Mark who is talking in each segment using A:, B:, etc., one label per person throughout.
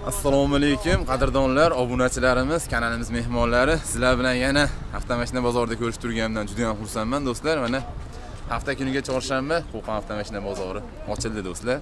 A: Assalomu alaykum qadrdonlar, obunachilarimiz, kanalimiz mehmonlari. Sizlar bilan yana avtomashina bozorida ko'rishib turganimdan juda ham xursandman do'stlar. Mana hafta kuniga chorshanba Qo'qon avtomashina bozori ochildi do'stlar.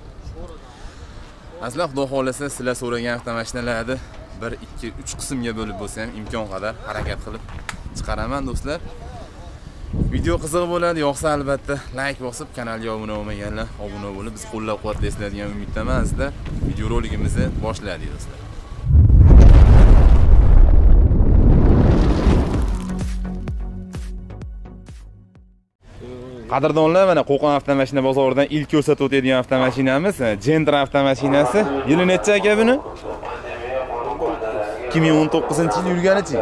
A: Aslan xudo xolasa sizlar so'ragan avtomashinalarni 1, 2, 3 qismga bo'lib bo'lsa ham imkon qadar harakat qilib chiqaraman do'stlar. Video qiziq bo'ladi, yoqsa albatta like bosib, kanalga obuna bo'lmaganlar obuna bo'lib, biz qo'llab-quvvatlaysiz degan umiddaman. Sizlar video roligimizni boshladik do'stlar. Qadrdonlar, mana Qo'qon avtomashina bozoridan ilk ko'rsatib o'tadigan avtomashinamiz Gentra avtomashinasi. Yili necha aka buni? 2019-yil yurganichi?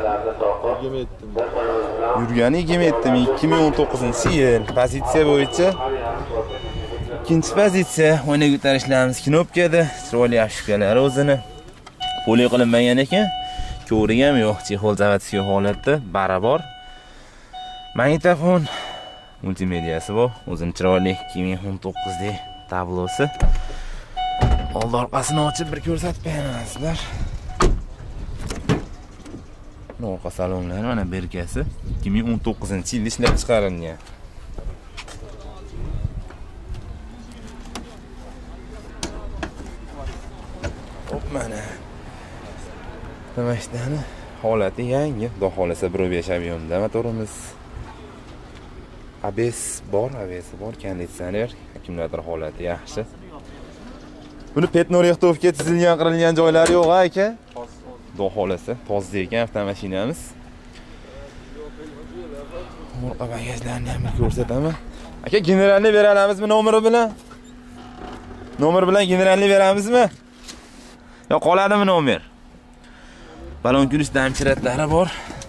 A: Yurgani 2019-yil. Pozitsiya bo'yicha ikkinchi pozitsiya. O'yna ko'tarishlarimiz knopkada, chiroyli ashkalar o'zini poli qilinmagan ekan. Ko'rig ham yo'q, chexol zavodskiy holatda barabar. Magnitofon multimediyasi bor, o'zini chiroyli 2019dek tablosi. Old orqasini ochib bir ko'rsatib beraman. Orqa salonlari mana berkasi 2019-yilda ishlab chiqarilgan. Hop mana. Avtomashinani holati yangi, xudo xolasa 1.5 aviomda motorimiz. ABS bor, konditsioner, akkumulyator holati yaxshi. Buni petnorextovga chizilgan, qirilgan joylari yo'q aka. Xudo xolasa toza ekan avtomashinamiz. Orqa bagajlarni ham ko'rsataman. Aka, generalni bera olamizmi nomeri bilan? Nomer bilan generalni beramizmi? Yo, qoladimi nomer? Balon kunish damchiratlari bor.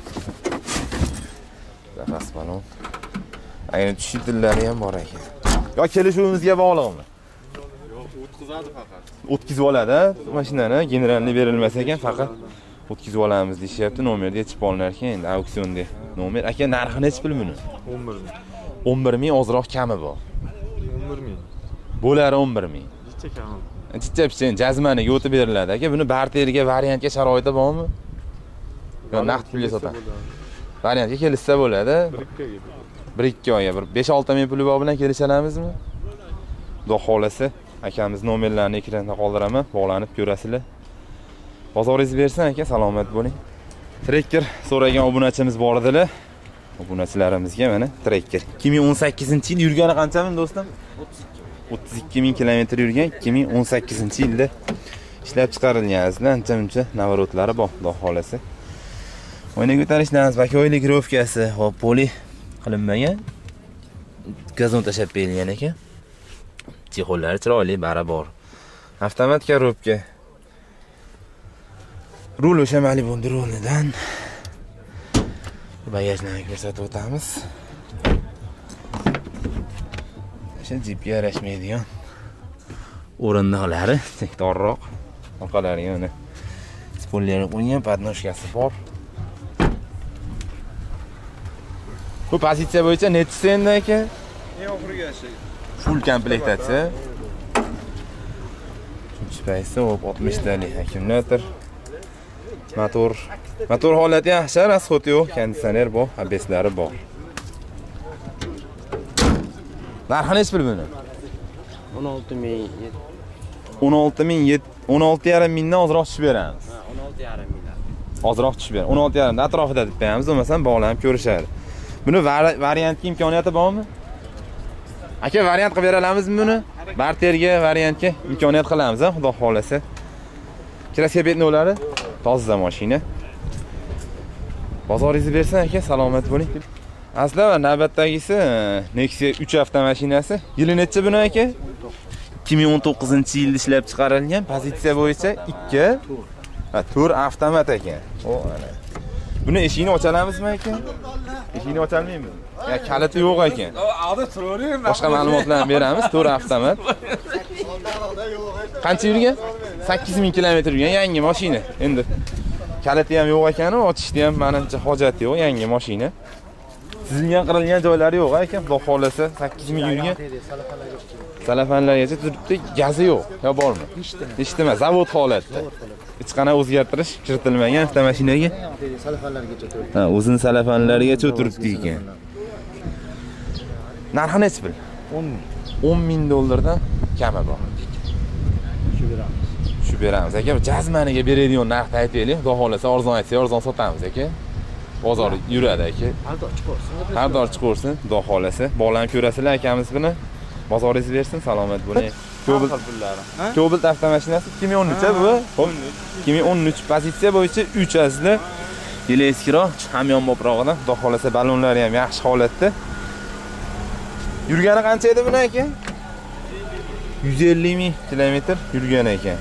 A: Qafas balon. Ayni tushitillari ham bor ekan. Yo, kelishuvimizga bog'liqmi? Yo'q, o'tkazadi faqat. O'tkazib oladi, mashinani generalni berilmasa ekan, faqat o'tkazib olamiz deyapti. Nomerga yechib olinar ekan, endi auksionda nomer. Aka, narxi necha pul buni? 11 ming. 11 ming, ozroq kami bor.
B: 11 ming.
A: Bo'lari 11 ming.
B: Necha kami?
A: Necha piching jazmaniga o'tib beriladi aka. Buni barterga variantga sharoiti bormi? Yo, naqd pulga sotadi. Variantga kelishsa bo'ladi. 1-2 oyga bir 5-6 ming puli bor bilan kelisha olamizmi? Xudo xolasa akamiz nomerlarini ekranda qoldiraman, bog'lanib ko'rasizlar. Bozoringiz bersin aka, salomat bo'ling. Trekker so'ragan obunachimiz bor edilar. Obunachilarimizga mana Trekker 2018-yil yurgani qanchami do'stim? 32 ming kilometr yurgan, 2018-yilda ishlab chiqarilgan. Ancha-muncha navorotlari bor, xudo xolasa. O'yna ko'tarishlarimiz bakoyli girovkasi, hop poli qilinmagan. Gazon tashab berilgan ekan. Chexollari chiroyli, barabar. Avtomat korobka. Rul o'sha Malibu dronidan. Bagajlarni ko'rsatib o'tamiz. O'sha jipga yarashmaydigan o'rindiqlari sektorroq. Orqalariga mana spoiler qo'ygan, podnoshkasi bor. Bu pozitsiya bo'yicha nechi endi aka?
B: Eng oxirgi şey.
A: Full komplektatsiya. Uchinchi paysi 60 talik akkumulyator. Motor holati yaxshi, rasxoti yo'q, konditsioner bor, ABSlari bor. Narxi necha pul buni?
B: 16 ming.
A: 16,5 mingdan ozroq tushib beramiz.
B: 16,5 mingdan.
A: Ozroq tushib ber. 16,5 dan atrofida deb beramiz, bo'lmasam bog'lanib ko'rishadi. Buni variantga imkoniyati bormi? Aka, variant qilib bera olamizmi buni? Barterga, variantga imkoniyat qilamiz, xudo xolasa. Kraskabetnolari toza mashina. Bozoringizni bersin aka, salomat bo'ling. Aslan navbatdagisi Nexia 3 avtomashinasi. Yili necha buni aka? 2019-yilda ishlab chiqarilgan. Pozitsiya bo'yicha 2. Tur avtomat ekan. O, ana. Buni eshigini ocha olamizmi aka? Eshigini ocha olmaymi? Ya, kaliti yo'q ekan. Boshqa ma'lumotlarni beramiz. Tur avtomat. Qancha yurgan? 8000 kilometr yurgan yangi mashina. Endi kaliti ham yo'q ekan, ochishda ham menimcha hojati yo'q, yangi mashina. Chizilgan qirilgan joylari yo'q aka, xudo xolasa 8000 yurgan. Salafanlargacha turibdi, gazi yo'q. Yo bormi? Hech nima, zavod holatda. Hech qanday o'zgartirish kiritilmagan avtomashinaga.
C: Salafanlargacha turibdi.
A: Ha, o'zini salafanlarigacha turibdi ekan. Narxi nechi pul? 10 000 dollardan kami bor. Shu beramiz aka. Jazmaniga beradigan narxni aytaylik. Xudo xolasa arzon aytsa, arzon sotamiz aka. Bozor yuradi aka. Har doim chiqarsin, xudo xolasa. Bog'lanib ko'rasizlar akamiz buni. Bozoringiz bersin, salomat bo'ling. Cobalt avtomashinasi 2013 bu. 2013 pozitsiya bo'yicha 3 asli. Yili eskiroq, hamyon boprog'idan, xudo xolasa balonlari ham yaxshi holatda. Yurgani qancha edi buni aka? 150 000 kilometr yurgan ekan.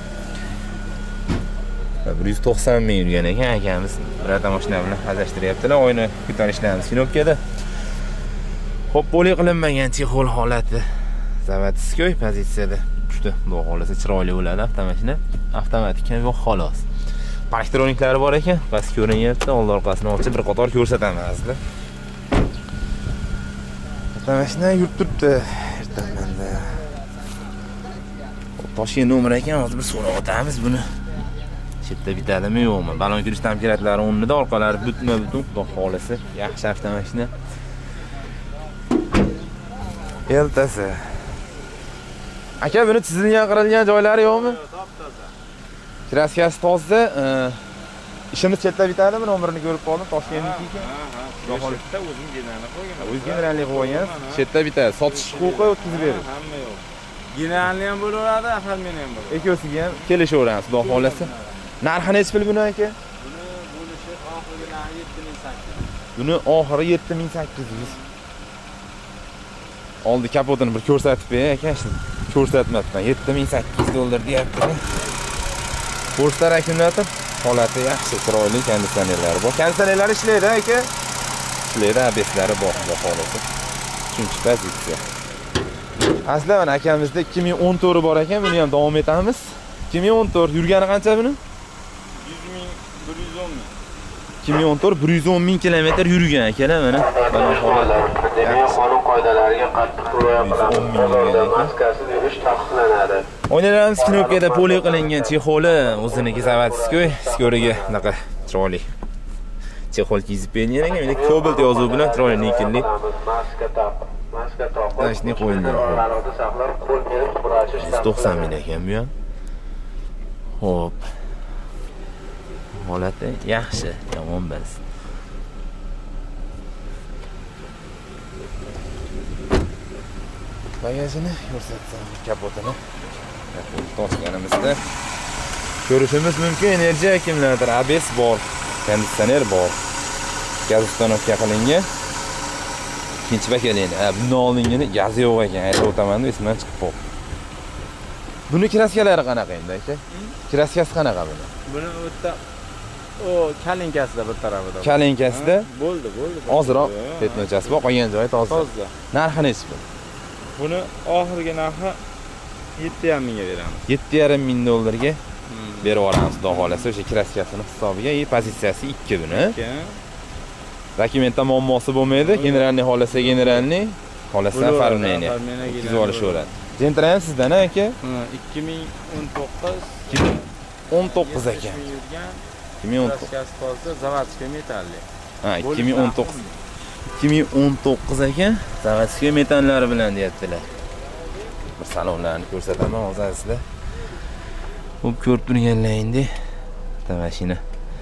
A: 190 000 yurgan ekan akamiz. Birorta mashina bilan hazashtiryaptilar. Oyni ko'tarishlarimiz Sinopkada. Xo'p, bo'li qilinmagan chexol holati. Zavodskoy pozitsiyada. Juda xudo xolasa chiroyli bo'ladi avtomashina. Avtomatik ham yo'q xolos. Parktroniklari bor ekan, past ko'rinyapti. Old orqasini ochib bir qator ko'rsataman aslida. Avtomashina yurib turibdi. Ertamanda. Toshkent nomer ekan, hozir bir so'rab o'tamiz buni. Chetda bitadimi yo'qmi? Balon kirish tamkiratlari o'rnida, orqalari butma-butun, xudo xolasa yaxshi avtomashina. Eltasi. Aka, buni chizilgan qirilgan joylari yo'qmi?
B: Top-toza.
A: Kraskasi toza. Ishimiz chetda bitadimi? Nomerini ko'rib qoldim, Toshkentniki ekan.
B: Xudo xolasa o'zim generalni qo'ygan.
A: O'z generallik qo'ygansiz. Chetda bitadi. Sotish huquqi o'tkazib beradi.
B: Hamma yo'q. Generalni ham bo'laveradi, ahadmeni ham bo'ladi.
A: Ikkosiga ham kelishaveramiz, xudo xolasa. Narxi nechi pul buni aka?
B: Buni bo'lishi oxirgi narxi 7800.
A: Buni oxiri 7800. Oldi kapotini bir ko'rsatib ber aka, ko'rsatmabman. 7800 dollar deyapti. Porslar akkumulyator holati yaxshi, chiroyli konditsionerlari bor. Konditsionerlari ishlaydi aka. Ishlaydi, ABSlari bor, xudo xolasa. Uchinchi pozitsiya. Aslida mana akamizda 2014 bor ekan, buni ham davom etamiz. 2014 yurgani qancha buni? 2014 110 000 kilometr yurgan akalar mana. Mana holati.
D: Qonun qoidalariga qattiq rioya qilamiz. Bozorda maskasiz yurish taqiqlanadi.
A: O'ynalarimiz Sinopkada poli qilingan chexoli, o'ziniki zavodskoy, skoriga bunaqa chiroyli chexol kiyib bergan ekan. Menda Cobalt yozuvi bilan chiroyli nikelli.
D: Maska taqib.
A: Tashni qo'yilgan.
D: Qo'llarni saqlab, qo'l berib qurachish
A: 190 000 ekan bu ham. Xo'p. Holati yaxshi, yomon emas. Bagajini ko'rsatsam, kapotini. Toshganimizda ko'rishimiz mumkin. Energiya akkumulyator, ABS bor, konditsioner bor. Gaz ustanovka qilingan. Ikkinchi bakalini. Buni oldingini gazi yo'q ekan, aytib o'taman-da, esimdan chiqib qoldi. Buni kraskalari qanaqa endi aka? Kraskasi qanaqa buni?
B: Buni o'tda o kalinkasida bir tarafida.
A: Kalinkasida
B: Bo'ldi.
A: ozroq petnochasi bor, qolgan joyi toza.
B: Toza.
A: Narxi nechi pul?
B: Buni oxirgi narxi 7,5 mingga beramiz.
A: 7,5 ming dollarga berib yuboramiz, xudo xolasa. O'sha kraskasini hisobiga, pozitsiyasi 2 buni. Dokumentda muammosi bo'lmaydi. Generalni xolasa generalni, xolasa farmleni. O'tkazib olishaveradi. Gentra ham sizdan aka? 2019 ekan. 2019.
B: Kraskasi toza, zavodskiy metalli.
A: Ha, 2019 ekan. Zavodskiy metallari bilan deyaptilar. Bir salonlarni ko'rsataman hozir sizlar. Xo'p, ko'rib turganlaringdek, mashina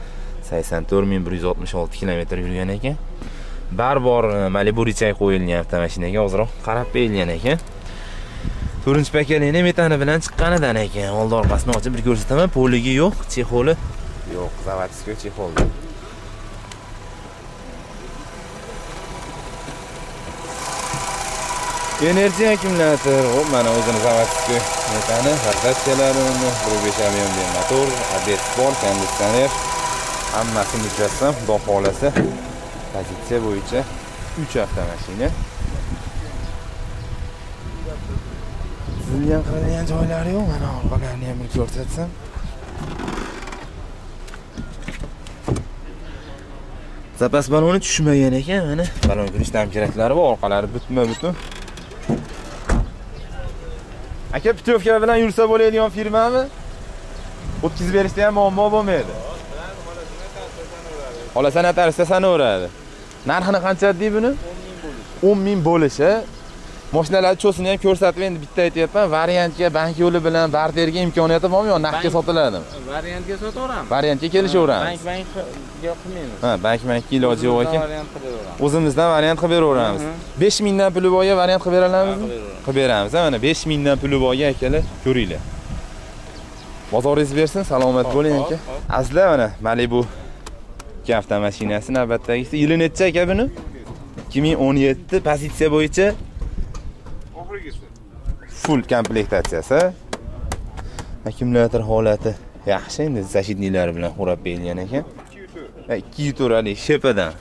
A: 84166 kilometr yurgan ekan. Barbor Malibu richay qo'yilgan avtomashinaga ozroq qarab berilgan ekan. 4-pakalini metani bilan chiqqanidan ekan. Old orqasini ochib bir ko'rsataman. Poligi yo'q, chexoli yo'q, zavodskoy chexol. Energiya akkumulyator, hop mana o'zini zavodskoy metani, harakatchalari, 1.5 million motor, ABS bor, konditsioner, hammasi mujassam, xudo xolasa. Pozitsiya bo'yicha 3 avtomashina. Chizilgan qilingan joylari yo'q, mana orqalarini ham bir ko'rsatsam. Zapas baloni tushmagan ekan, mana balon kirish tamkiraklari bor, orqalari butma-butun. Aka putovka bilan yursa bo'ladigan firmami? O'tkazib berishda ham muammo bo'lmaydi. Xola sanatarista sanaveradi. Narxini qancha deydi buni? 10 ming bo'lishi. Mashinalar cho'sini ham ko'rsatib endi bitta aytayapman, variantga bank yo'li bilan barterga imkoniyati bormi yo naqdga sotiladimi?
B: Variantga sotaveramiz.
A: Variantga kelishaveramiz.
B: Bankga qilmaymiz.
A: Ha, bankga iloji yo'q ekan. O'zimizdan variant qilib beraveramiz. 5 mingdan puli borga variant qilib beralamizmi? Qilib beramiz. Mana 5 mingdan puli borga akalar, ko'ringlar. Bozoringiz bersin, salomat bo'ling aka. Aslida mana Malibu avtomashinasi navbatdagisi. Yili necha aka buni? 2017 pozitsiya bo'yicha full komplektatsiyasi. Akkumulyator holati yaxshi, endi zashitnilar bilan o'rab berilgan ekan. 2 turali shepadan.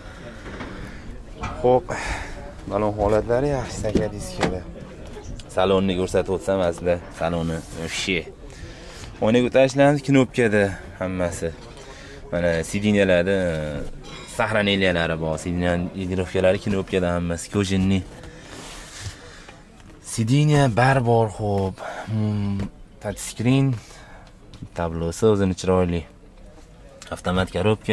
A: Xo'p, balon holatlari yaxshi, saka diskada. Salonni ko'rsatib o'tsam aslida saloni вообще. Oyna ko'tarishlarimiz knopkada hammasi. Mana sidinyalarda sahraneliyalari bor, sidinyalar knopkada hammasi, ko'jinni. Sidinya bar bor, xo'p. Touch screen, tablosi o'zini chiroyli. Avtomat korobka.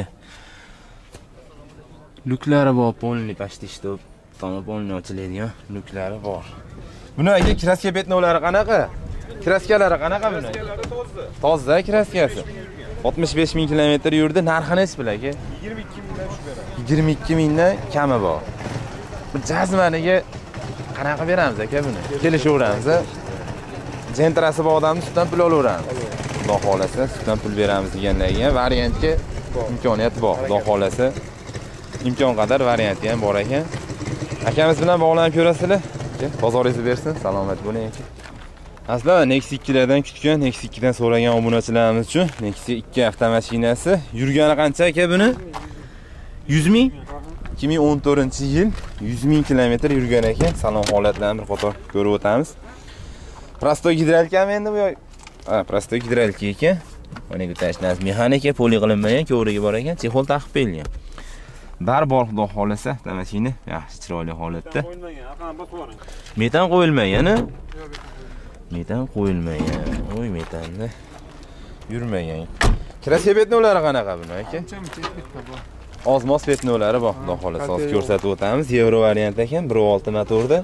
A: Luklari bor, polni почти что tomon polni ochiladigan luklari bor. Buni aka kraska betnovlari qanaqa? Kraskalari qanaqa buni? Toza kraskasi. 65 ming kilometr yurdi, narxini nech pul aka?
B: 22 mingdan tushib beramiz.
A: 22 mingdan kami bor. Bu jazmaniga qanaqa beramiz aka buni? Kelishaveramiz. Jentrasi bor odamni sutdan pul olaveramiz. Xudo xolasa sutdan pul beramiz deganlarga variantga imkoniyat bor. Xudo xolasa imkon qadar varianti ham bor ekan. Akamiz bilan bog'lanib ko'rasizlar. Bozoringizni bersin, salomat bo'ling aka. Aslida Nexia 2 lardan kutgan, Nexia 2 dan so'ragan obunachilarimiz uchun Nexia 2 avtomashinasi yurgani qancha aka buni? 100 ming? 2014-yil 100 ming kilometr yurgan ekan. Salon holatlarini bir qator ko'rib o'tamiz. Prostoy gidrolikami endi bu? Ha, prostoy gidrolik ekan. Mana ko'tarishlar mexanika, poli qilinmagan, ko'vrigi bor ekan, chexol taqib berilgan. Bar bor xudo xolasa, mashina yaxshi chiroyli holatda. Metan qo'yilmagan, a? Metan qo'yilmagan. Voy metanni yurmagan. Kraska betnovlari qanaqa buni aka? Ozmos betnovlari bor, xudo xolasa hozir ko'rsatib o'tamiz. Euro variant ekan, 1.6 motorda.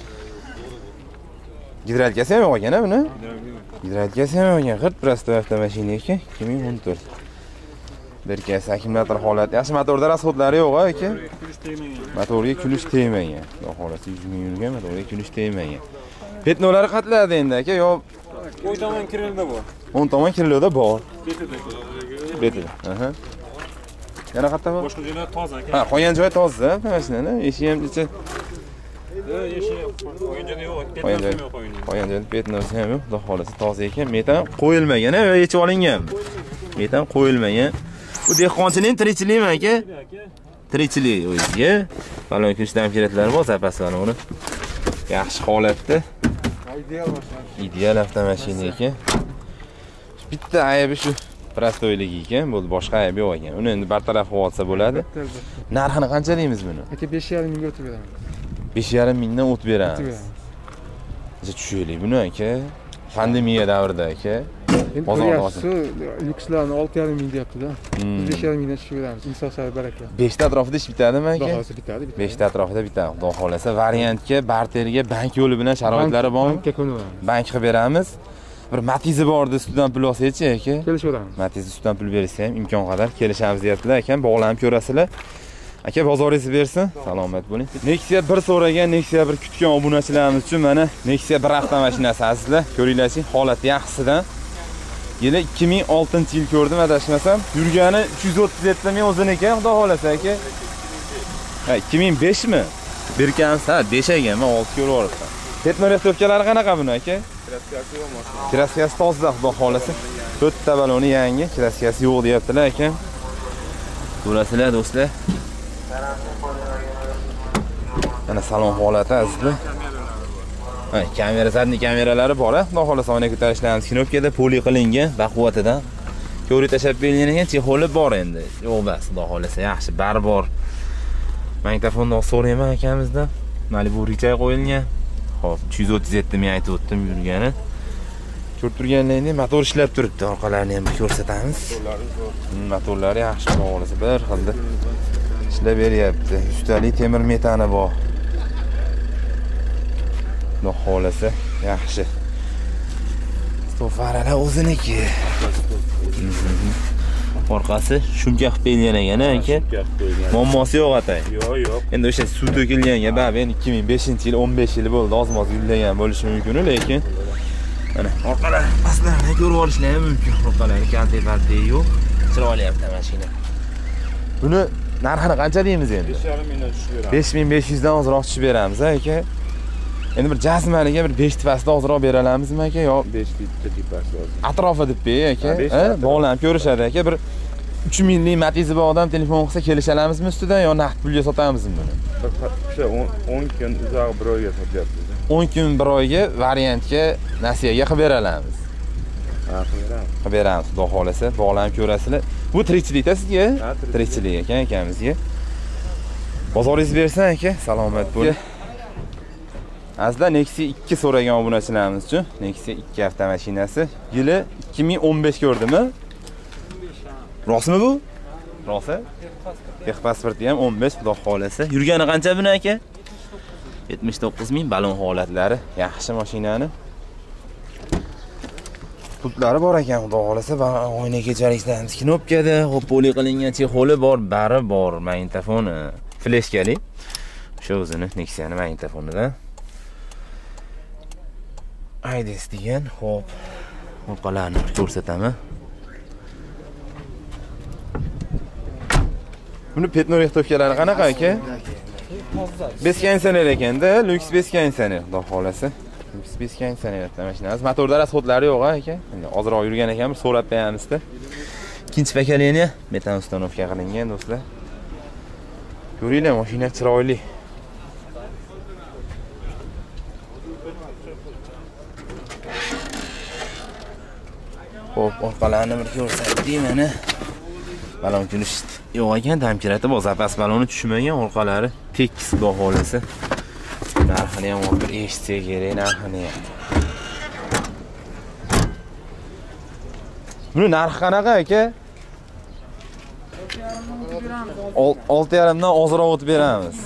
A: Gidrolikasi ham yo'q ekan-a buni? Gidrolikasi ham yo'q ekan. G'irt prostoy avtomashina ekan, 2014. Berkasi akkumulyator holati yaxshi, motorda rasxodlari yo'q aka. Motorga kulish tegmagan. Xudo xolasa 100 ming yurgan, motorga kulish tegmagan. Betnovlari qatladi endi aka, yo
B: Qo'y tomon kirilda bor.
A: 10 tomon kirilda bor.
B: Betida.
A: Aha. Yana qayerda bor?
B: Boshqa joylar toza aka.
A: Ha, qolgan joy toza, mashinani. Eshik ham ichi. Qolgan joy betnovsi ham yo'q. Xudo xolasa toza ekan. Metan qo'yilmagan, yechib olingan. Metan qo'yilmagan. Bu dehqonchining tirikchilikmi aka? Tirikchilik o'ziga. Balon kirishdan kiratlari bor, zapas baloni. Yaxshi holatda. Ideal avtomashina ekan. Bitta aybi shu prostoyligi ekan, bo'ldi, boshqa aybi yo'q ekan. Uni endi bartaraf qilib olsa bo'ladi. Narxini qancha deymiz buni?
E: Aka 5,5 mingga o'tib beramiz.
A: 5,5 mingdan o'tib beramiz. Tushaylik buni aka. Pandemiya davrida aka.
E: Bozorda lyukslarni 6,5 ming deyapti-da. Biz 5,5 mingdan tushib beramiz. Insof sari baraka.
A: 5 ta atrofida ish bitadimi aka?
E: Hozir bitadi.
A: 5 ta atrofida bitadi. Xudo xolasa variantga, barterga, bank yo'li bilan sharoitlari bormi?
E: Bankka ko'namiz.
A: Bank qilib beramiz. Bir Matizi bordi, ustidan pul olsa-chi aka?
E: Kelishaveramiz.
A: Matizi ustidan pul bersa ham imkon qadar kelishamiz deyaptilar ekan. Bog'lanib ko'rasizlar. Aka bozoringizni bersin. Salomat bo'ling. Nexia 1 so'ragan, Nexia 1 kutgan obunachilarimiz uchun mana Nexia 1 avtomashinasi azizlar. Ko'ringlarchi, holati yaxshisidan. Yili 2006-yil ko'rdim, adashmasam. Yurgani 337 ming o'ziniki, xudo xolasa aka. Ha, 2005 mi? Berkansa 5 ekan, men 6 ko'rib o'ribman. Petnorestovkalari qanaqa buni aka?
B: Kraskasi yo'q mashina.
A: Kraskasi toza, xudo xolasa. 4 ta baloni yangi, kraskasi yo'q deyaptilar ekan. Ko'rasizlar do'stlar. Mana salon holati azizlar. Ha, kamera, zadniy kameralari bor, xudo xolasa oyna ko'tarishlarimiz knopkada poli qilingan, baquvvatidan ko'rib tashab bergan ekan, chexoli bor endi. Yo'q bas, xudo xolasa, yaxshi, bari bor. Magnitofonni so'rayman akamizdan. Malibu richay qo'yilgan. Xo'p, 337 ming aytib o'tdim yurgani. Ko'rib turganlaringdek motor ishlab turibdi. Orqalarini ham ko'rsatamiz. Motorlari yaxshi, xudo xolasa, bir xilda ishlab beryapti. Ustalik temir metani bor. Xudo xolasa, yaxshi. Stofaralar o'ziniki. Orqasi shunga qilib berilgan ekan, aka. Muammosi yo'q atay.
B: Yo'q.
A: Endi o'sha suv to'kilganga men 2005-yil, 15 yil bo'ldi, oz-moz yullagan bo'lishi mumkin, lekin mana orqalar pastlarini ko'rib olishlar ham mumkin. Orqalari kalta-palta yo'q. Chiroyli avto mashina. Buni narxini qancha deymiz endi?
B: 5,5 mingdan tushib beramiz.
A: 5500 dan ozroq tushib beramiz, aka. Endi bir jazmaniga bir 5 tipasida ozroq bera olamizmi aka yo
B: 5 tipasi hozir.
A: atrofi deb bey aka, bog'lanib ko'rishadi aka. Bir 3 minglik Matiz bor odam telefon qilsa kelisha olamizmi ustidan yo naqd pulga sotamizmi buni?
B: O'sha 10 kun uzoq bir oyga sotyapmiz.
A: 10 kun bir oyga variantga nasiyaga qilib bera olamiz.
B: Ha, qilamiz.
A: Qilib beramiz, xudo xolasa, bog'lanib ko'rasizlar. Bu tirikchilikda sizga? Tirikchilik ekan akamizga. Bozoringiz bersin aka, salomat bo'ling. Azda Nexia 2 so'ragan obunachilarimiz uchun. Nexia 2 avtomashinasi. Yili 2015 ko'rdimi? 15. Rostmi bu? Rost. Texpasporti ham 15, xudo xolasa. Yurgani qancha buni aka? 79 ming, balon holatlari. Yaxshi mashinani. Putlari bor ekan, xudo xolasa. Oyna kechaliklarimiz knopkada, qo'poli qilingan chexoli bor, bari bor. Magnitofoni, fleshkali. O'sha o'zini Nexia'ni magnitofonidan. Aydes degan, xo'p. Orqalarini ko'rsataman. Buni petnor ixtofkalari qanaqa aka? Beskansaner ekanda, Lux beskansaner, xudo xolasa. Lux beskansaner mashinamiz. Motorda rasxodlari yo'q aka. Endi ozroq yurgan ekan, bir so'rab beramizda. Ikkinchi pokoleniya metan ustanovka qilingan do'stlar. Ko'ringlar, mashina chiroyli. Xo'p, orqalarini bir ko'rsatdik mana. Balon kunish yo'q ekan, damkirati bor, zapas baloni tushmagan, orqalari tekis, xudo xolasa. Narxini ham bir eshitsa kerak, narxini ham. Buni narxi qanaqa aka? 6,5 dan ozroq o'tib beramiz.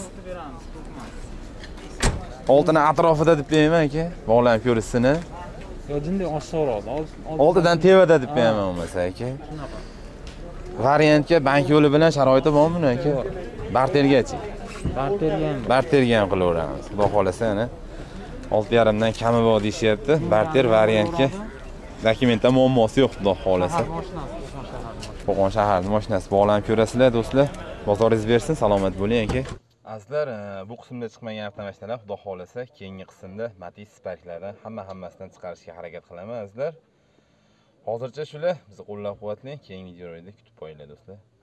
A: 6 ni atrofida deb bermayman aka, bog'lanib ko'rishsini.
E: Yodinda osonroq.
A: Oldidan tevada deb beraman bo'lmasa aka. Variantga bank yo'li bilan sharoiti bormi buni aka? Bartergachi. Barterga ham qilaveramiz. Xudo xolasa ana 6,5 dan kami bor deyishyapti. Barter variantga dokumentda muammosi yo'q, xudo xolasa. Qo'qon shaharning mashinasi bog'lanib ko'rasizlar do'stlar. Bozoringiz bersin, salomat bo'ling aka. Azizlar, bu qismda chiqmagan avtomashinalar xudo xolasa keyingi qismda Matiz Sparklardan hammasidan chiqarishga harakat qilaman azizlar. Hozircha shular, bizni qo'llab-quvvatlang, keyingi videolarda kutib qo'yinglar do'stlar.